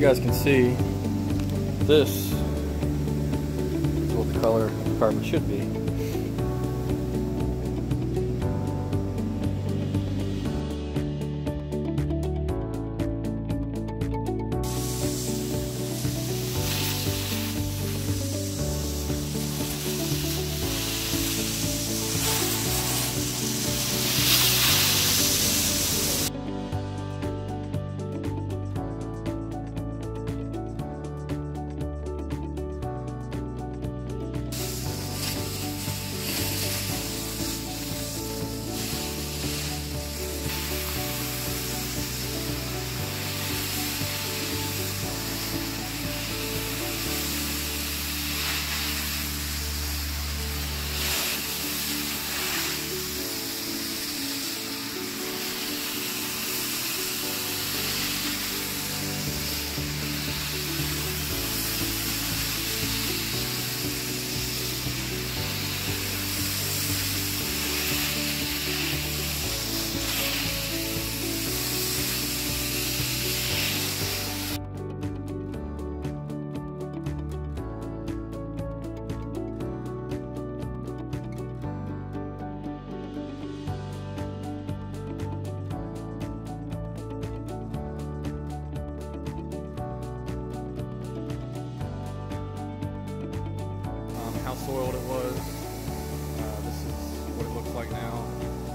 guys can see, this is what the color of the carpet should be. How soiled it was. This is what it looks like now.